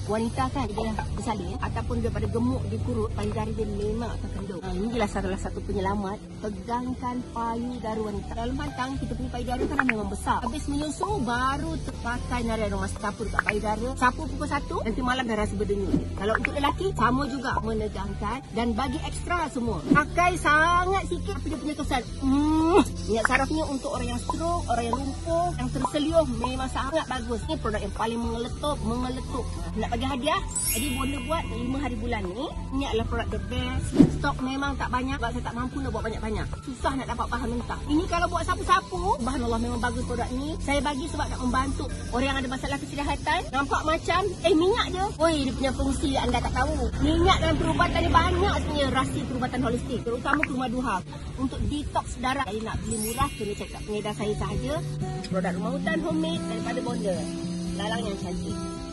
wanita kan dia bersalin ataupun daripada gemuk di perut, payudara dia memang akan kendor. Ini jelas salah satu penyelamat. Pegangkan payudara wanita. Dalam pantang kita punya payudara kan memang besar. Habis menyusu baru terpakai narian rumah sapu dekat payudara. Sapu pukul 1, nanti malam dah rasa berdenyut. Kalau untuk lelaki sama juga, menegangkan dan bagi ekstra semua. Pakai sangat sikit tapi dia punya kesan. Minyak sarafnya untuk orang yang stroke, orang yang lumpuh, yang terseliuh memang sangat bagus. Ini produk yang paling mengeletup. Nak bagi hadiah, jadi bonda buat 5 hari bulan ni. Ini adalah produk the best. Stok memang tak banyak sebab saya tak mampu nak buat banyak-banyak. Susah nak dapat bahan mentah. Ini kalau buat sapu-sapu, subhanallah memang bagus produk ni. Saya bagi sebab nak membantu orang yang ada masalah kesihatan. Nampak macam minyak je. Oi, dia punya fungsi anda tak tahu. Minyak dan perubatan ni banyak sebenarnya rahsia perubatan holistik, terutama rumah duha untuk detox darah. Jadi nak beli murah kena cakap pengedar saya sahaja. Produk rumah hutan homemade daripada Bonda. Lalang yang cantik.